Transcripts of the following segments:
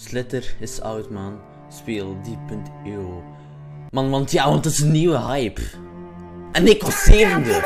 Slitter is oud, man. Speel die.io. Man, want het is een nieuwe hype. En ik was zevende.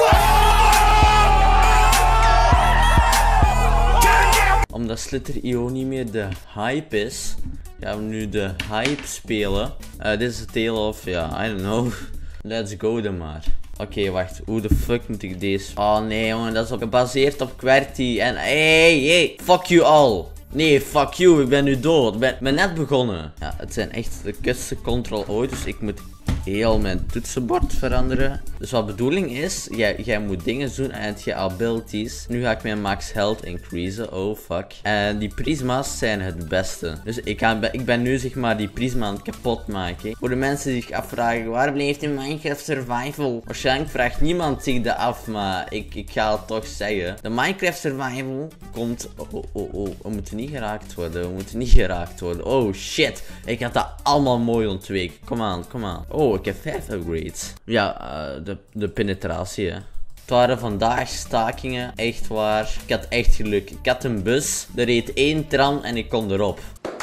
Omdat Slitter.io niet meer de hype is, gaan we nu de hype spelen. Dit is de Tale of, ja, I don't know. Let's go dan maar. Oké, wacht. Hoe de fuck moet ik deze? Oh nee, jongen, dat is gebaseerd op QWERTY. En hey, fuck you all. Nee, fuck you, ik ben nu dood. Ik ben net begonnen. Ja, het zijn echt de kutste control ooit, dus ik moet heel mijn toetsenbord veranderen. Dus wat de bedoeling is, jij moet dingen doen en je abilities. Nu ga ik mijn max health increasen. Oh fuck. En die prisma's zijn het beste. Dus ik ben nu zeg maar die prisma aan het kapot maken. Voor de mensen die zich afvragen, waar blijft de Minecraft Survival? Waarschijnlijk vraagt niemand zich dat af, maar ik ga het toch zeggen. De Minecraft Survival komt... Oh, we moeten niet geraakt worden. Oh shit. Ik had dat allemaal mooi ontweken. Kom aan. Oh, ik heb 5 upgrades. Ja, de penetratie, hè. Het waren vandaag stakingen, echt waar. Ik had echt geluk. Ik had een bus, er reed 1 tram en ik kon erop.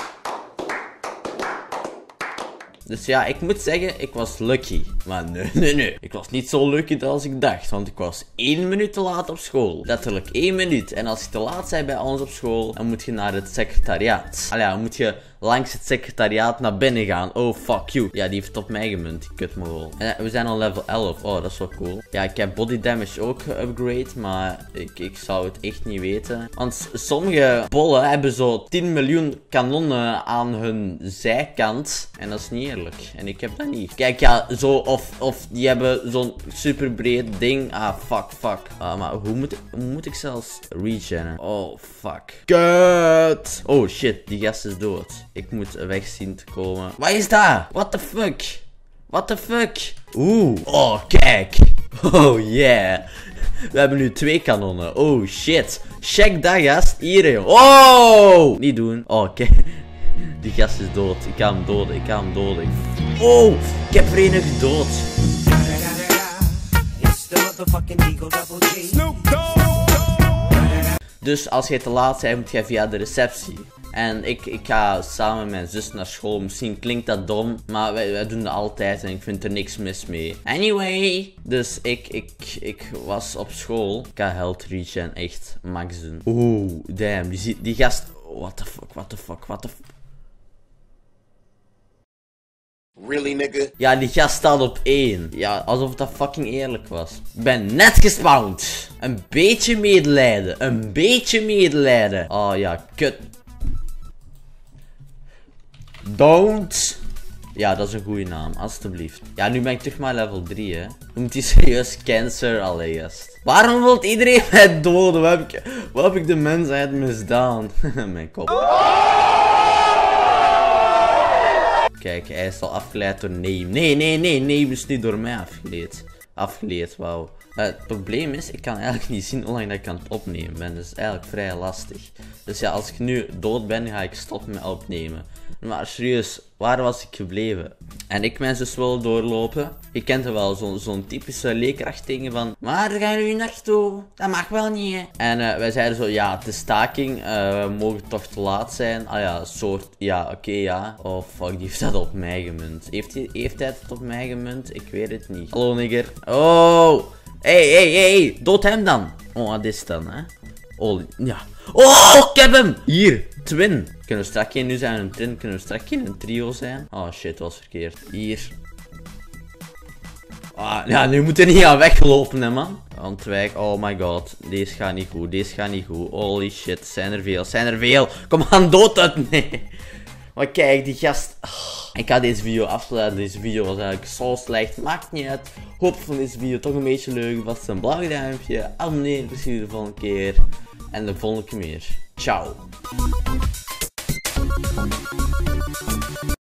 Dus ja, ik moet zeggen, ik was lucky. Maar nee. Ik was niet zo lucky als ik dacht. Want ik was 1 minuut te laat op school. Letterlijk 1 minuut. En als je te laat bent bij ons op school, dan moet je naar het secretariaat. Allee, dan moet je langs het secretariaat naar binnen gaan. Oh, fuck you. Ja, die heeft op mij gemunt. Die kutmogol. En we zijn al level 11. Oh, dat is wel cool. Ja, ik heb body damage ook geupgrade. Maar ik zou het echt niet weten. Want sommige bollen hebben zo 10 miljoen kanonnen aan hun zijkant. En dat is niet eerlijk. En ik heb dat niet. Kijk, ja, zo of die hebben zo'n super breed ding. Ah, fuck. Maar hoe moet ik zelfs regenen? Oh, fuck. Kut! Oh, shit. Die gast is dood. Ik moet weg zien te komen. Wat is dat? What the fuck? Oeh. Oh, kijk. Oh, yeah. We hebben nu 2 kanonnen. Oh, shit. Check dat, gast. Hier, oh! Niet doen. Oh, kijk. Die gast is dood. Ik ga hem doden. Oh, ik heb er een gedood. Dus als jij te laat bent, moet jij via de receptie. En ik ga samen met mijn zus naar school. Misschien klinkt dat dom, maar wij doen dat altijd en ik vind er niks mis mee. Anyway, dus ik was op school. Ik ga health regen echt max doen. Oeh, damn, die gast... What the fuck. Really, nigga? Ja, die gast staat op 1. Ja, alsof dat fucking eerlijk was. Ik ben net gespawned. Een beetje medelijden. Oh ja, kut. Don't. Ja, dat is een goede naam, alstublieft. Ja, nu ben ik terug maar level 3, hè. Noemt hij serieus cancer? Allee, gast. Waarom wil iedereen mij doden? Wat heb ik de mensheid misdaan? Mijn kop. Kijk, hij is al afgeleid door Name. Nee, is niet door mij afgeleid, wauw. Het probleem is, ik kan eigenlijk niet zien hoe lang dat ik aan het opnemen ben. Dat is eigenlijk vrij lastig. Dus ja, als ik nu dood ben, ga ik stoppen met opnemen. Maar serieus, waar was ik gebleven? En ik mensen dus wel doorlopen. Je kent er wel, zo'n typische leerkrachtdingen van... Maar daar gaan jullie naartoe? Dat mag wel niet, hè? En wij zeiden zo, ja, het is staking. We mogen toch te laat zijn. Ah ja, soort... Ja, oké, ja. Oh, fuck, die heeft dat op mij gemunt. Heeft hij het op mij gemunt? Ik weet het niet. Hallo, nigger. Oh! Hey, dood hem dan. Oh, wat is dan, hè? Oh, ja. Oh, ik heb hem! Hier, twin. Kunnen we straks nu zijn een twin? Kunnen we straks een trio zijn? Oh shit, dat was verkeerd. Hier. Ah, ja, nu moet er niet aan weglopen, hè, man. Ontwijk, oh my god. Deze gaat niet goed. Holy shit, zijn er veel. Kom aan, dood het. Nee. Maar kijk, die gast. Ik ga deze video afsluiten. Deze video was eigenlijk zo slecht. Maakt niet uit. Hoop van deze video toch een beetje leuk was. Een blauw duimpje. Abonneer. Ik zie je de volgende keer. En de volgende keer meer. Ciao.